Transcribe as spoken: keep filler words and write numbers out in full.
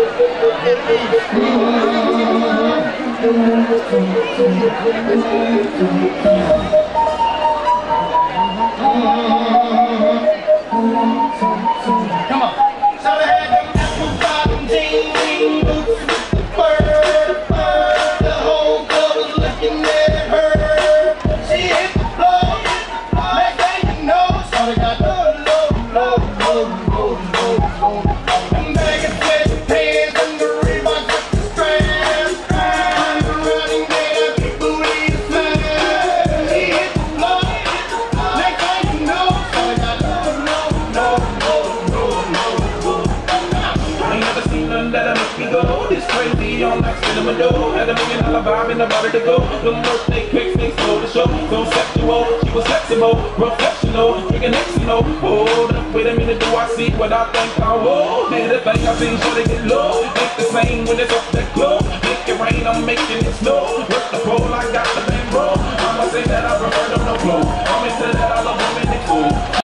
Had a million dollar vibe and about to go. The birthday pics, they stole the show. So sexual, she was flexible, professional, drinking X, you know. Hold up, wait a minute, do I see what I think I will? Did the thing I seen, sure they get low. Make the same when it's off that glow. Make it rain, I'm making it snow.